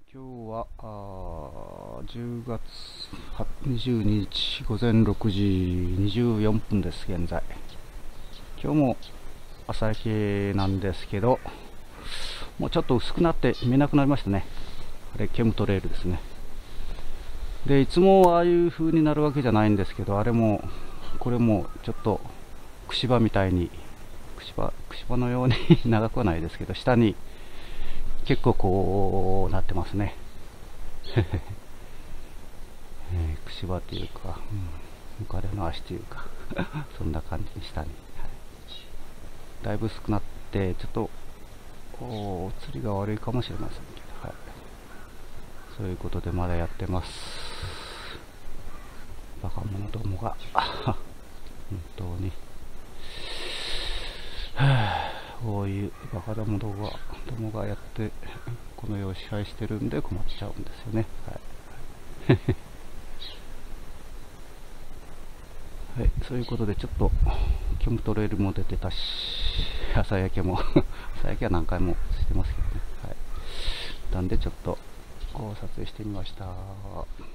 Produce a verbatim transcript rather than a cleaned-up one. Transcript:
今日はあじゅうがつにじゅうににち午前ろくじにじゅうよんぷんです。現在今日も朝焼けなんですけど、もうちょっと薄くなって見えなくなりましたね。あれケムトレールですね。でいつもああいう風になるわけじゃないんですけど、あれもこれもちょっと串歯みたいに串歯串歯のように長くはないですけど、下に結構こうなってますね。えー、串歯というか、うん、ムカデの足というかそんな感じに下に、はい、だいぶ薄くなって、ちょっとお釣りが悪いかもしれませんけど、はい、そういうことでまだやってます。バカ者どもが本当にこういうバカどもどもがどもがやってこの世を支配してるんで困っちゃうんですよね。はい、はい、そういうことでちょっとケムトレールも出てたし、朝焼けも朝焼けは何回もしてますけどね。はい、なんでちょっとこう撮影してみました。